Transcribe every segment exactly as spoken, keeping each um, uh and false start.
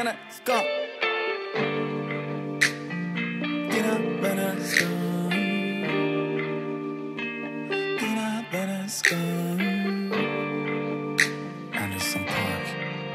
vänner ska. Dina vänner ska. Dina vänner ska. Anderson Park.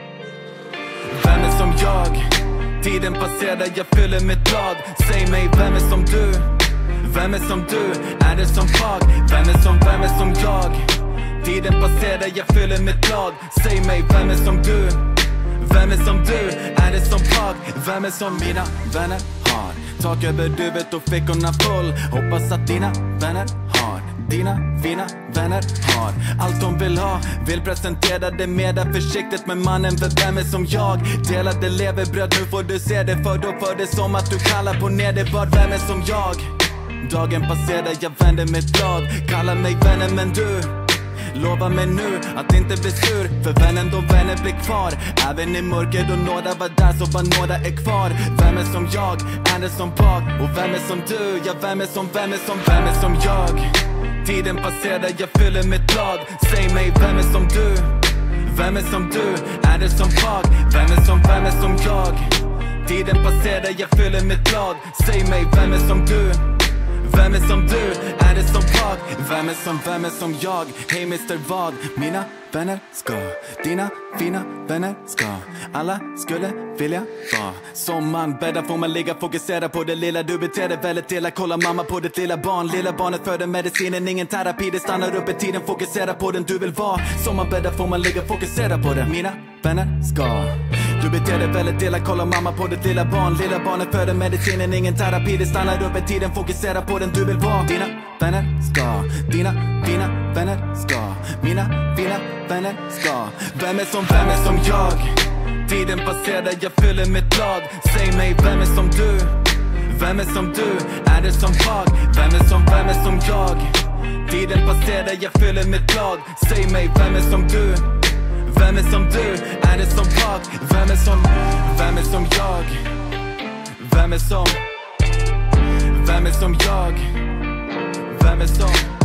Vem är som jag? Tiden passerar, jag fyller mitt blad. Säg mig, vem är som du? Vem är som du? Anderson Park. Vem är som, vem är som jag? Tiden passerar, jag fyller mitt blad. Säg mig, vem är som du? Vem är som du? Anderson Park. Vem är som mina vänner har? Tak över huvudet och fickorna full. Hoppas att dina vänner har. Dina fina vänner har allt de vill ha. Vill presentera det med det försiktigt. Men mannen, för vem är som jag? Delade leverbröd, nu får du se det. För då för det som att du kallar på nederbörd. Vem är som jag? Dagen passerar, jag vänder mitt blad. Kallar mig vännen, men du lova mig nu att inte bli sur. För vännen då vänner blir kvar. Även i mörker då några var där så var några är kvar. Vem är som jag? Anderson Park. Och vem är som du? Ja, vem är som, vem är som, vem är som jag? Tiden passerar, jag fyller mitt blad. Säg mig, vem är som du? Vem är som du? Anderson Park. Vem är som, vem är som jag? Tiden passerar, jag fyller mitt blad. Säg mig, vem är som du? Vem är som du? Anderson Park. Vem är som, vem är som jag? Hej mister vad? Mina vänner ska. Dina fina vänner ska. Alla skulle vilja vara som man. Bäddar får man ligga, fokusera på det lilla. Du beter dig väldigt illa, kolla mamma på ditt lilla barn. Lilla barnet föder medicinen, ingen terapi. Det stannar upp i tiden, fokusera på den du vill vara. Som man bäddar får man ligga, fokusera på det. Mina vänner ska. Du beter dig väldigt illa, kolla mamma på ditt lilla barn. Lilla barnet föder medicinen, ingen terapi. Det stannar upp i tiden, fokusera på den du vill vara. Dina vänner ska. Dina fina vänner ska. Mina fina vänner ska. Vem är som, vem är som jag? Tiden passerar, jag fyller mitt blad. Säg mig, vem är som du? Vem är som du? Anderson Park. Vem är som, vem är som jag? Tiden passerar, jag fyller mitt blad. Säg mig, vem är som du? Vem är som du? Anderson Park. Vem är som, vem är som jag? Vem är som, vem är som jag? Vem är som